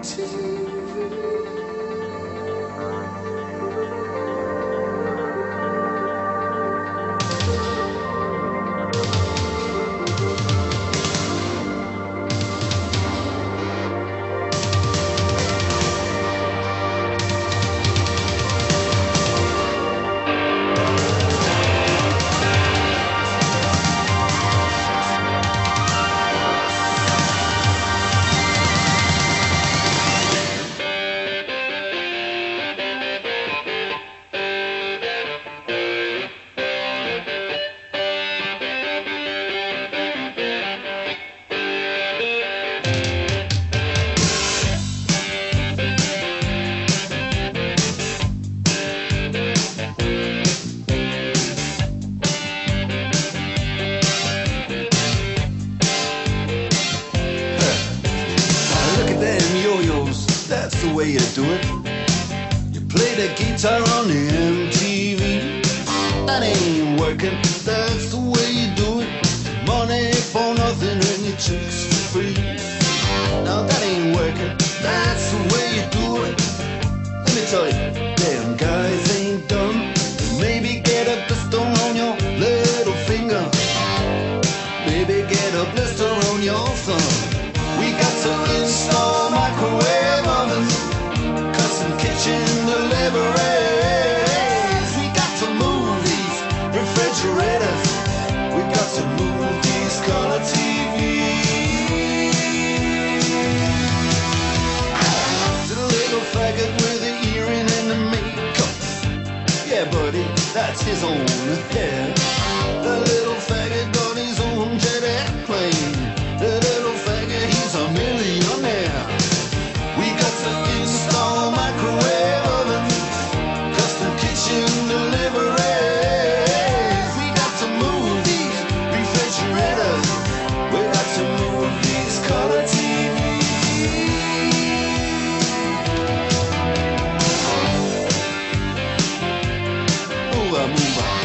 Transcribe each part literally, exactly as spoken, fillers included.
T V. That's the way you do it. You play the guitar on the M T V. That ain't working. That's the way you do it. Money for nothing and your chicks for free. Now that ain't working. That's the way you do it. Let me tell you, damn guys ain't done. Maybe get a blister on your little finger. Maybe get a blister on your thumb. We got to install microwave ovens, custom kitchen deliveries. We got to move these refrigerators. We got to move these color T Vs. To the little faggot with the earring and the makeup. Yeah, buddy, that's his own hair. The little faggot got his own jet airplane. The little faggot, he's a millionaire. We got to install microwave ovens, custom kitchen deliveries. We got to move these refrigerators. We got to move these color T Vs. Move on, move on.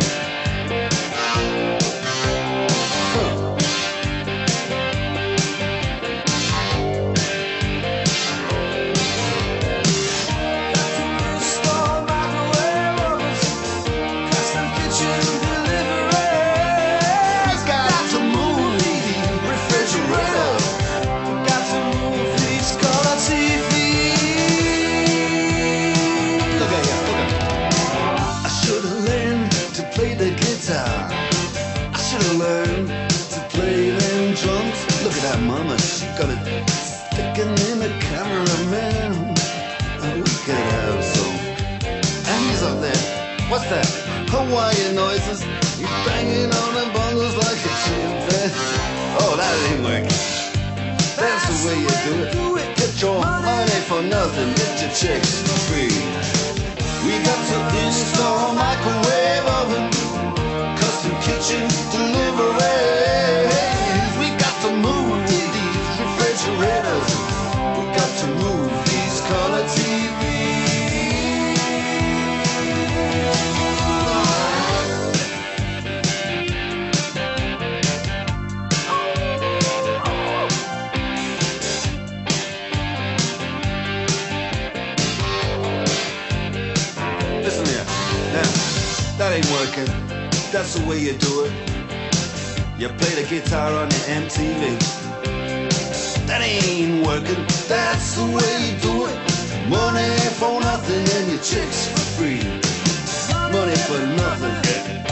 Mama, she got it sticking in the cameraman. Oh, look at her, so. And he's up there. What's that? Hawaiian noises. He's banging on the bongos like a chimpanzee. Oh, that ain't working. That's the way you do it. Get your money for nothing. Get your chicks for free. We got to install microwave oven, custom kitchen deliveries. We got to move refrigerators. We got to move these color T Vs. Listen here. Now, that ain't working. That's the way you do it. You play the guitar on the M T V. That ain't working, that's the way you do it. Money for nothing and your chicks for free. Money for nothing.